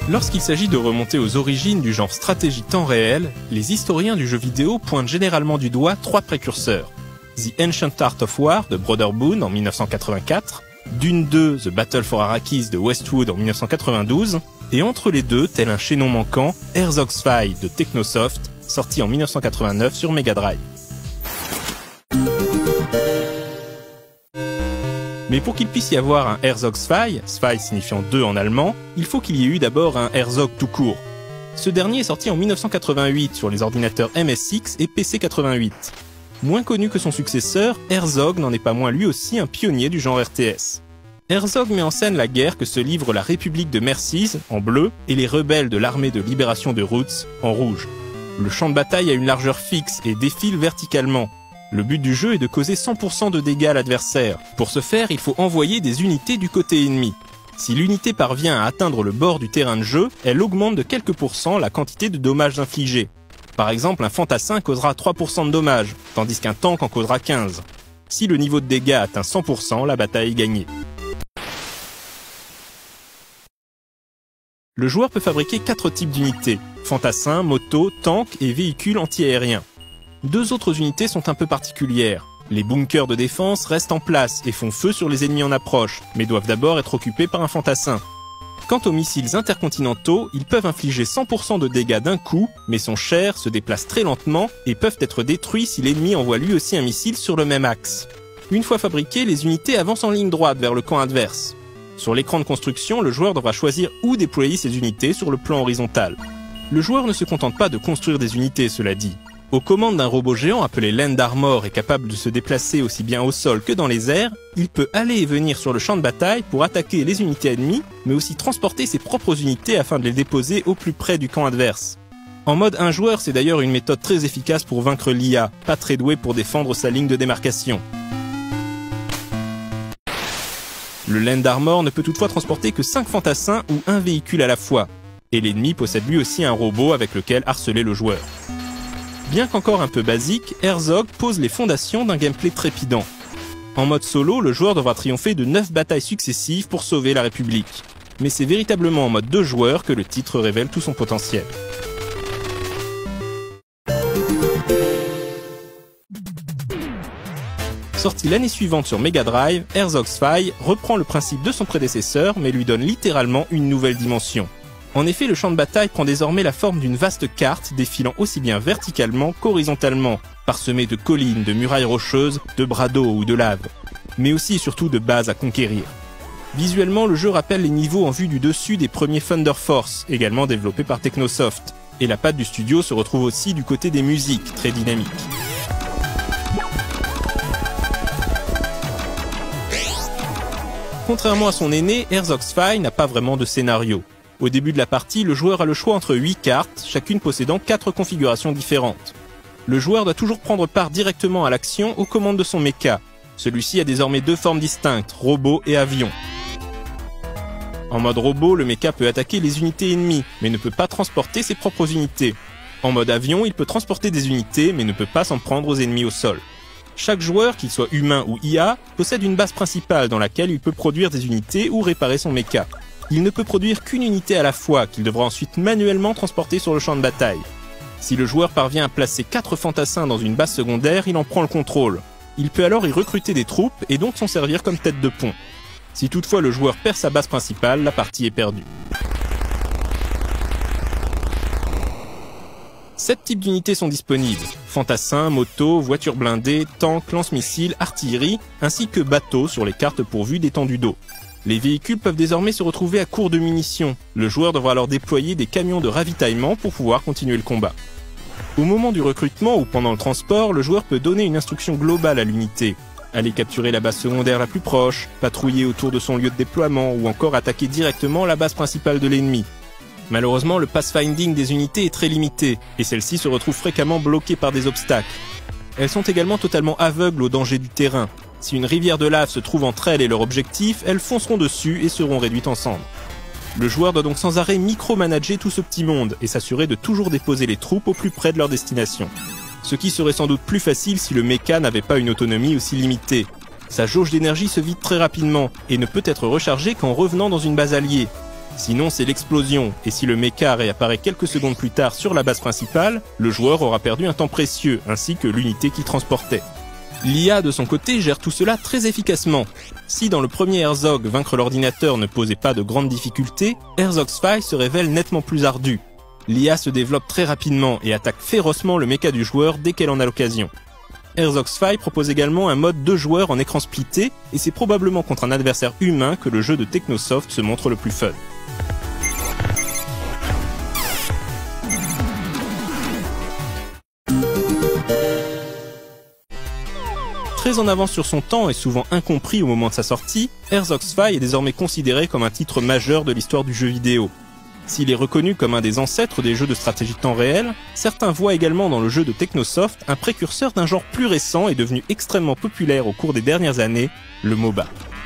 Lorsqu'il s'agit de remonter aux origines du genre stratégie temps réel, les historiens du jeu vidéo pointent généralement du doigt 3 précurseurs. The Ancient Art of War de Brother Boone en 1984, Dune 2 The Battle for Arrakis de Westwood en 1992, et entre les deux, tel un chaînon manquant, Herzog's Fight de Technosoft, sorti en 1989 sur Mega Drive. Mais pour qu'il puisse y avoir un Herzog's Fight, Zwei signifiant 2 en allemand, il faut qu'il y ait eu d'abord un Herzog tout court. Ce dernier est sorti en 1988 sur les ordinateurs MSX et PC-88. Moins connu que son successeur, Herzog n'en est pas moins lui aussi un pionnier du genre RTS. Herzog met en scène la guerre que se livre la République de Merseys, en bleu, et les rebelles de l'armée de libération de Roots, en rouge. Le champ de bataille a une largeur fixe et défile verticalement. Le but du jeu est de causer 100% de dégâts à l'adversaire. Pour ce faire, il faut envoyer des unités du côté ennemi. Si l'unité parvient à atteindre le bord du terrain de jeu, elle augmente de quelques pourcents la quantité de dommages infligés. Par exemple, un fantassin causera 3% de dommages, tandis qu'un tank en causera 15. Si le niveau de dégâts atteint 100%, la bataille est gagnée. Le joueur peut fabriquer 4 types d'unités, fantassins, motos, tanks et véhicules anti-aériens. 2 autres unités sont un peu particulières. Les bunkers de défense restent en place et font feu sur les ennemis en approche, mais doivent d'abord être occupés par un fantassin. Quant aux missiles intercontinentaux, ils peuvent infliger 100% de dégâts d'un coup, mais sont chers, se déplacent très lentement et peuvent être détruits si l'ennemi envoie lui aussi un missile sur le même axe. Une fois fabriquées, les unités avancent en ligne droite vers le camp adverse. Sur l'écran de construction, le joueur devra choisir où déployer ses unités sur le plan horizontal. Le joueur ne se contente pas de construire des unités, cela dit. Aux commandes d'un robot géant appelé Land Armor et capable de se déplacer aussi bien au sol que dans les airs, il peut aller et venir sur le champ de bataille pour attaquer les unités ennemies, mais aussi transporter ses propres unités afin de les déposer au plus près du camp adverse. En mode 1 joueur, c'est d'ailleurs une méthode très efficace pour vaincre l'IA, pas très douée pour défendre sa ligne de démarcation. Le Land Armor ne peut toutefois transporter que 5 fantassins ou un véhicule à la fois, et l'ennemi possède lui aussi un robot avec lequel harceler le joueur. Bien qu'encore un peu basique, Herzog pose les fondations d'un gameplay trépidant. En mode solo, le joueur devra triompher de 9 batailles successives pour sauver la République. Mais c'est véritablement en mode 2 joueurs que le titre révèle tout son potentiel. Sorti l'année suivante sur Mega Drive, Herzog's Fight reprend le principe de son prédécesseur mais lui donne littéralement une nouvelle dimension. En effet, le champ de bataille prend désormais la forme d'une vaste carte défilant aussi bien verticalement qu'horizontalement, parsemée de collines, de murailles rocheuses, de bras d'eau ou de lave, mais aussi et surtout de bases à conquérir. Visuellement, le jeu rappelle les niveaux en vue du dessus des premiers Thunder Force, également développés par Technosoft, et la patte du studio se retrouve aussi du côté des musiques, très dynamiques. Contrairement à son aîné, Herzog's Fight n'a pas vraiment de scénario. Au début de la partie, le joueur a le choix entre 8 cartes, chacune possédant 4 configurations différentes. Le joueur doit toujours prendre part directement à l'action aux commandes de son mecha. Celui-ci a désormais 2 formes distinctes, robot et avion. En mode robot, le mecha peut attaquer les unités ennemies, mais ne peut pas transporter ses propres unités. En mode avion, il peut transporter des unités, mais ne peut pas s'en prendre aux ennemis au sol. Chaque joueur, qu'il soit humain ou IA, possède une base principale dans laquelle il peut produire des unités ou réparer son mecha. Il ne peut produire qu'une unité à la fois, qu'il devra ensuite manuellement transporter sur le champ de bataille. Si le joueur parvient à placer 4 fantassins dans une base secondaire, il en prend le contrôle. Il peut alors y recruter des troupes et donc s'en servir comme tête de pont. Si toutefois le joueur perd sa base principale, la partie est perdue. 7 types d'unités sont disponibles. Fantassins, motos, voitures blindées, tanks, lance-missiles, artillerie, ainsi que bateaux sur les cartes pourvues d'étendues d'eau. Les véhicules peuvent désormais se retrouver à court de munitions. Le joueur devra alors déployer des camions de ravitaillement pour pouvoir continuer le combat. Au moment du recrutement ou pendant le transport, le joueur peut donner une instruction globale à l'unité. Aller capturer la base secondaire la plus proche, patrouiller autour de son lieu de déploiement ou encore attaquer directement la base principale de l'ennemi. Malheureusement, le pathfinding des unités est très limité et celles-ci se retrouvent fréquemment bloquées par des obstacles. Elles sont également totalement aveugles aux dangers du terrain. Si une rivière de lave se trouve entre elles et leur objectif, elles fonceront dessus et seront réduites en cendres. Le joueur doit donc sans arrêt micromanager tout ce petit monde et s'assurer de toujours déposer les troupes au plus près de leur destination. Ce qui serait sans doute plus facile si le mecha n'avait pas une autonomie aussi limitée. Sa jauge d'énergie se vide très rapidement et ne peut être rechargée qu'en revenant dans une base alliée. Sinon c'est l'explosion, et si le mecha réapparaît quelques secondes plus tard sur la base principale, le joueur aura perdu un temps précieux, ainsi que l'unité qu'il transportait. L'IA de son côté gère tout cela très efficacement. Si dans le premier Herzog vaincre l'ordinateur ne posait pas de grandes difficultés, Herzog's Fight se révèle nettement plus ardu. L'IA se développe très rapidement et attaque férocement le mecha du joueur dès qu'elle en a l'occasion. Herzog's Fight propose également un mode 2 joueurs en écran splitté, et c'est probablement contre un adversaire humain que le jeu de Technosoft se montre le plus fun. Très en avance sur son temps et souvent incompris au moment de sa sortie, Herzog's Fight est désormais considéré comme un titre majeur de l'histoire du jeu vidéo. S'il est reconnu comme un des ancêtres des jeux de stratégie temps réel, certains voient également dans le jeu de Technosoft un précurseur d'un genre plus récent et devenu extrêmement populaire au cours des dernières années, le MOBA.